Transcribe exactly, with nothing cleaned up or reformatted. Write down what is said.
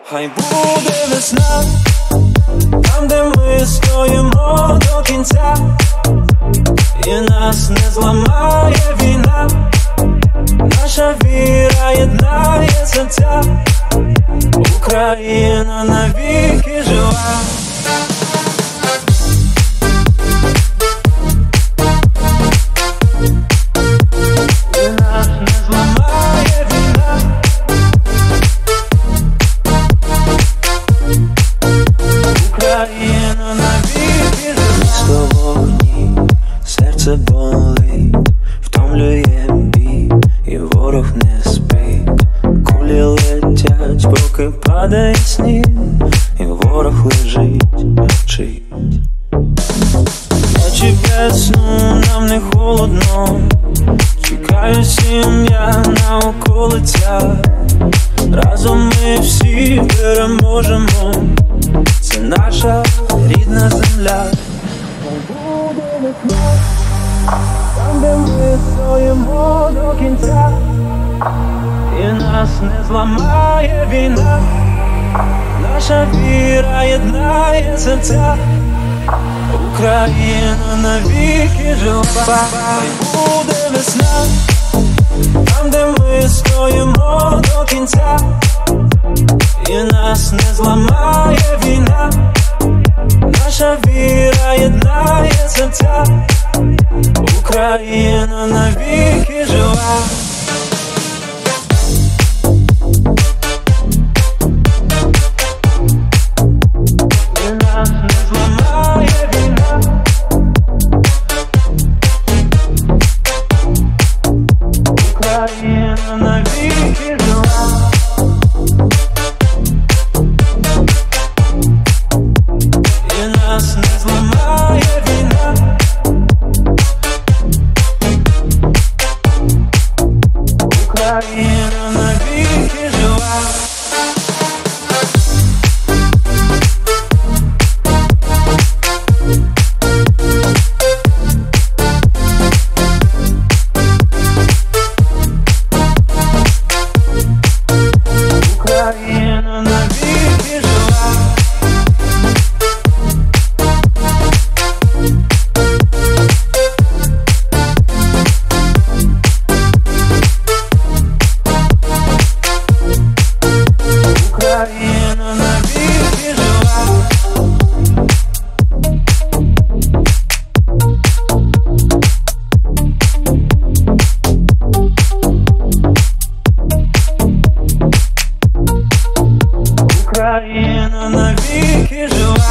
Хай буде весна, там, де ми стоїмо до кінця, і нас не зламає війна, наша віра єднає серця, Україна навіки жива. Серце болить, втомлює бій, і ворог не спить. Кулі летять, поки падає сніг, і ворог лежить, мовчить. Ночі без сну, нам не холодно, чекаю сім'я на околицях. Разом ми всі переможемо, це наша рідна земля. Там, де ми стоїмо до кінця, і нас не зламає війна, наша віра єднає серця, Україна навіки жива. Хай буде весна, там, де ми стоїмо до кінця, і нас не зламає війна, наша віра єднає серця, Україна навіки жива. І нас не зламає війна, Україна навіки жива. І нас не зламає війна, Україна навіки жива. Україна навіки жива. Україна навіки жива. Україна навіки жива.